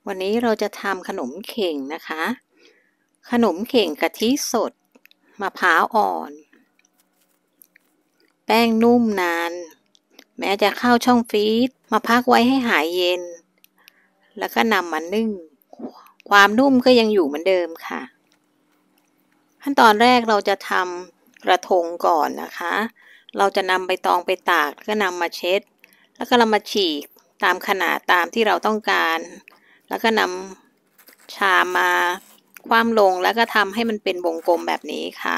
วันนี้เราจะทำขนมเข่งนะคะ ขนมเข่งกะทิสดมะพร้าวอ่อน แป้งนุ่มนานแม้จะเข้าช่องฟรีซมาพักไว้ให้หายเย็น แล้วก็นำมานึ่ง ความนุ่มก็ยังอยู่เหมือนเดิมค่ะ ขั้นตอนแรกเราจะทำกระทงก่อนนะคะ เราจะนำใบตองไปตากก็นำมาเช็ด แล้วก็เรามาฉีกตามขนาดตามที่เราต้องการแล้วก็นำชามมาคว่ำลงแล้วก็ทำให้มันเป็นวงกลมแบบนี้ค่ะ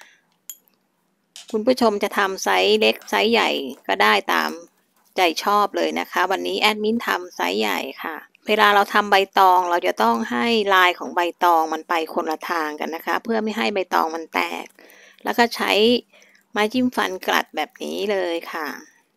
คุณผู้ชมจะทำไซส์เล็กไซส์ใหญ่ก็ได้ตามใจชอบเลยนะคะวันนี้แอดมินทำไซส์ใหญ่ค่ะเวลาเราทำใบตองเราจะต้องให้ลายของใบตองมันไปคนละทางกันนะคะเพื่อไม่ให้ใบตองมันแตกแล้วก็ใช้ไม้จิ้มฟันกลัดแบบนี้เลยค่ะ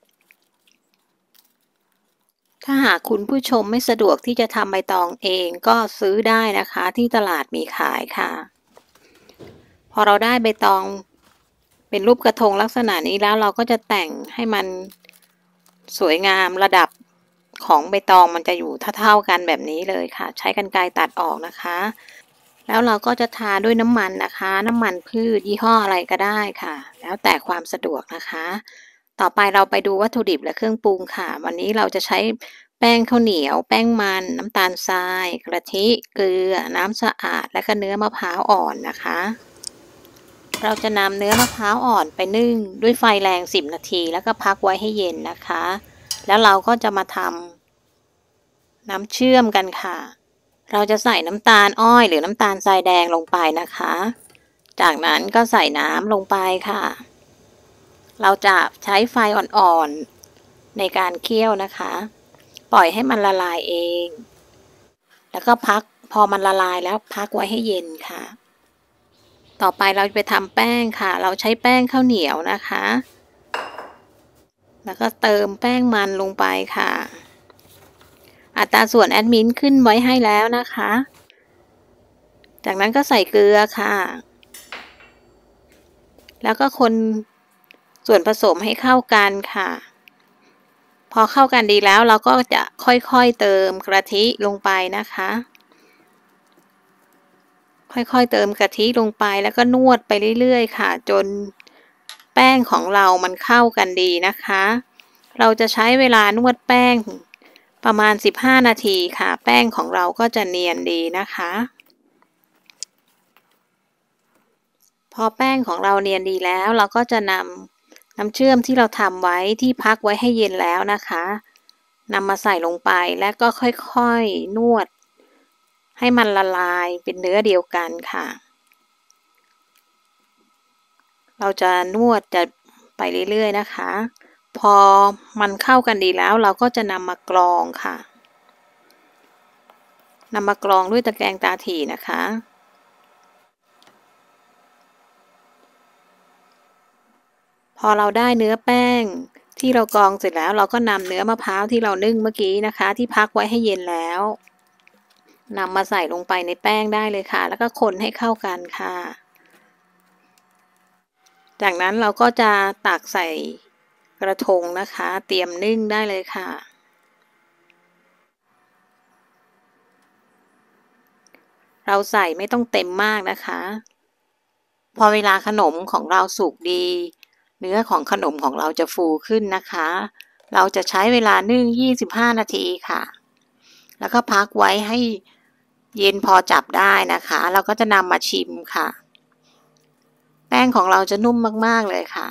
ถ้าหากคุณผู้ชมไม่สะดวกที่จะทำใบตองเองก็ซื้อได้นะคะที่ตลาดมีขายค่ะพอเราได้ใบตองเป็นรูปกระทงลักษณะนี้แล้วเราก็จะแต่งให้มันสวยงามระดับของใบตองมันจะอยู่เท่าๆกันแบบนี้เลยค่ะใช้กรรไกรตัดออกนะคะแล้วเราก็จะทาด้วยน้ำมันนะคะน้ำมันพืชยี่ห้ออะไรก็ได้ค่ะแล้วแต่ความสะดวกนะคะต่อไปเราไปดูวัตถุดิบและเครื่องปรุงค่ะวันนี้เราจะใช้แป้งข้าวเหนียวแป้งมันน้ำตาลทรายกะทิเกลือน้ำสะอาดและก็เนื้อมะพร้าวอ่อนนะคะเราจะนำเนื้อมะพร้าวอ่อนไปนึ่งด้วยไฟแรง10 นาทีแล้วก็พักไว้ให้เย็นนะคะแล้วเราก็จะมาทำน้ำเชื่อมกันค่ะเราจะใส่น้ำตาลอ้อยหรือน้ำตาลทรายแดงลงไปนะคะจากนั้นก็ใส่น้ำลงไปค่ะเราจะใช้ไฟอ่อนๆในการเคี่ยวนะคะปล่อยให้มันละลายเองแล้วก็พักพอมันละลายแล้วพักไว้ให้เย็นค่ะต่อไปเราไปทำแป้งค่ะเราใช้แป้งข้าวเหนียวนะคะแล้วก็เติมแป้งมันลงไปค่ะอัตราส่วนแอดมินขึ้นไว้ให้แล้วนะคะจากนั้นก็ใส่เกลือค่ะแล้วก็คนส่วนผสมให้เข้ากันค่ะพอเข้ากันดีแล้วเราก็จะค่อยๆเติมกะทิลงไปนะคะค่อยๆเติมกะทิลงไปแล้วก็นวดไปเรื่อยๆค่ะจนแป้งของเรามันเข้ากันดีนะคะเราจะใช้เวลานวดแป้งประมาณ15 นาทีค่ะแป้งของเราก็จะเนียนดีนะคะพอแป้งของเราเนียนดีแล้วเราก็จะนำน้ำเชื่อมที่เราทำไว้ที่พักไว้ให้เย็นแล้วนะคะนำมาใส่ลงไปแล้วก็ค่อยๆนวดให้มันละลายเป็นเนื้อเดียวกันค่ะเราจะนวดจะไปเรื่อยๆนะคะพอมันเข้ากันดีแล้วเราก็จะนำมากรองค่ะนำมากรองด้วยตะแกรงตาถี่นะคะพอเราได้เนื้อแป้งที่เรากรองเสร็จแล้วเราก็นำเนื้อมะพร้าวที่เรานึ่งเมื่อกี้นะคะที่พักไว้ให้เย็นแล้วนำมาใส่ลงไปในแป้งได้เลยค่ะแล้วก็คนให้เข้ากันค่ะจากนั้นเราก็จะตักใส่กระทงนะคะเตรียมนึ่งได้เลยค่ะเราใส่ไม่ต้องเต็มมากนะคะพอเวลาขนมของเราสุกดีเนื้อของขนมของเราจะฟูขึ้นนะคะเราจะใช้เวลานึ่ง25 นาทีค่ะแล้วก็พักไว้ให้เย็นพอจับได้นะคะเราก็จะนำมาชิมค่ะแป้งของเราจะนุ่มมากๆเลยค่ะ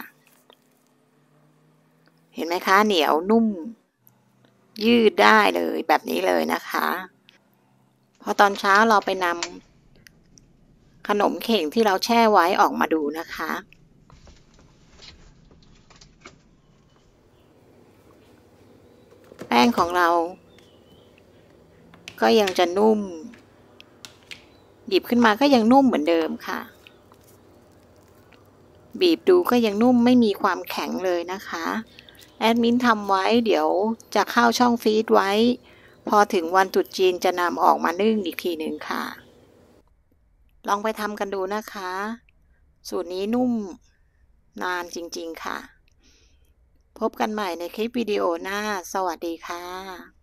เห็นไหมคะเหนียวนุ่มยืดได้เลยแบบนี้เลยนะคะพอตอนเช้าเราไปนำขนมเข่งที่เราแช่ไว้ออกมาดูนะคะแป้งของเราก็ยังจะนุ่มหยิบขึ้นมาก็ยังนุ่มเหมือนเดิมค่ะบีบดูก็ยังนุ่มไม่มีความแข็งเลยนะคะแอดมินทำไว้เดี๋ยวจะเข้าช่องฟรีซไว้พอถึงวันตรุษจีนจะนำออกมานึ่งอีกทีหนึ่งค่ะลองไปทำกันดูนะคะสูตรนี้นุ่มนานจริงๆค่ะพบกันใหม่ในคลิปวิดีโอหน้าสวัสดีค่ะ